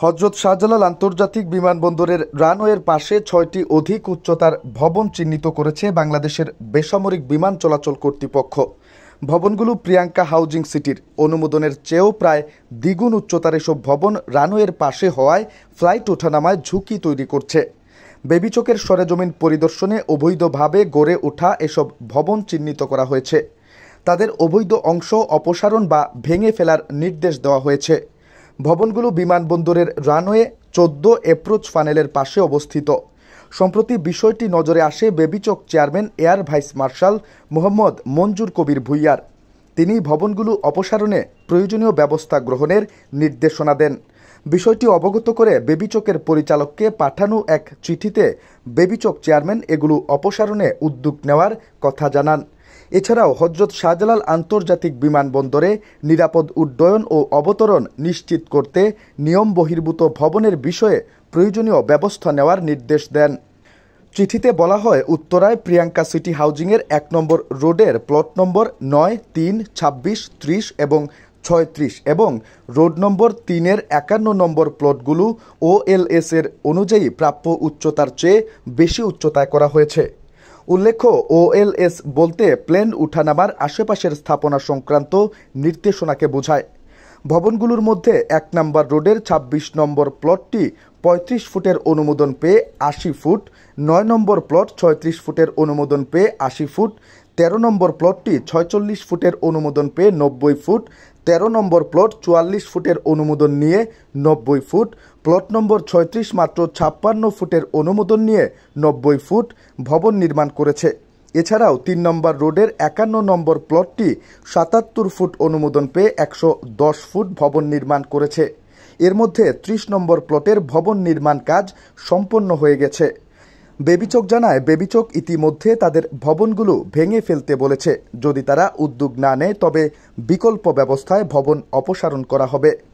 হযরত শাহজালাল আন্তর্জাতিক বিমানবন্দরের রানওয়ের পাশে ৬টি অধিক উচ্চতার ভবন চিহ্নিত করেছে বাংলাদেশের বেসামরিক বিমান চলাচল কর্তৃপক্ষ। ভবনগুলো প্রিয়াঙ্কা হাউজিং সিটির অনুমোদনের চেয়েও প্রায় দ্বিগুণ উচ্চতার এসব ভবন রানওয়ের পাশে হওয়ায় ফ্লাইট ওঠানামায় ঝুঁকি তৈরি করছে। বেবিচকের সরেজমিন পরিদর্শনে অবৈধভাবে গড়ে ওঠা এসব ভবন চিহ্নিত করা হয়েছে। তাদের অবৈধ অংশ অপসারণ বা ভেঙে ফেলার নির্দেশ দেওয়া হয়েছে। ভবনগুলো বিমানবন্দরের রানওয়ে ১৪ অ্যাপ্রোচ ফানেলের পাশে অবস্থিত। সম্প্রতি বিষয়টি নজরে আসে বেবিচক chairman air vice marshal Mohammad Manzur Kabir ভূঁইয়ার। তিনি ভবনগুলো অপসারণে প্রয়োজনীয় ব্যবস্থা গ্রহণের নির্দেশনা দেন। বিষয়টি অবগত করে বেবিচকের পরিচালককে পাঠানো এক চিঠিতে বেবিচক চেয়ারম্যান এগুলো অপসারণে উদ্যোগ নেওয়ার কথা জানান। এছাড়াও হযরত শাহজালাল আন্তর্জাতিক বিমানবন্দরে নিরাপদ উড্ডয়ন ও অবতরণ নিশ্চিত করতে নিয়ম বহির্ভূত ভবনের বিষয়ে প্রয়োজনীয় ব্যবস্থা নেওয়ার নির্দেশ দেন। চিঠিতে বলা হয়, উত্তরায় প্রিয়াঙ্কা সিটি হাউজিংয়ের ১ নম্বর রোডের প্লট নম্বর ৯, ৩, ২৬, ৩০ এবং ৩৬ এবং রোড নম্বর ৩-এর ৫১ নম্বর প্লটগুলো OLS এর অনুযায়ী প্রাপ্য উচ্চতার চেয়ে বেশি উচ্চতায় করা হয়েছে। উল্লেখ্য, OLS বলতে প্লেন উঠানামার আশেপাশের স্থাপনা সংক্রান্ত নির্দেশনাকে বোঝায়। ভবনগুলোর মধ্যে ১ নম্বর রোডের ২৬ নম্বর প্লটটি ৩৫ ফুটের অনুমোদন পেয়ে ৮০ ফুট, ৯ নম্বর প্লট ৩৬ ফুটের অনুমোদন পেয়ে ৮০ ফুট, ১৩ নম্বর প্লটটি ৪৬ ফুটের অনুমোদন পেয়ে ৯০ ফুট, ১৩ নম্বর প্লট ৪৪ ফুটের অনুমোদন নিয়ে ৯০ ফুট, প্লট নম্বর ৩৬ মাত্র ৫৬ ফুটের অনুমোদন নিয়ে ৯০ ফুট ভবন নির্মাণ করেছে। এছাড়াও ৩ নম্বর রোডের ৫১ নম্বর প্লটটি ৭৭ ফুট অনুমোদন পেয়ে ১১০ ফুট ভবন নির্মাণ করেছে। এর মধ্যে ৩০ নম্বর প্লটের ভবন নির্মাণ কাজ সম্পন্ন হয়ে গেছে। বেবিচক জানায়, বেবিচক ইতিমধ্যে তাদের ভবনগুলো ভেঙে ফেলতে বলেছে। যদি তারা উদ্যোগ না নেয় তবে বিকল্প ব্যবস্থায় ভবন অপসারণ করা হবে।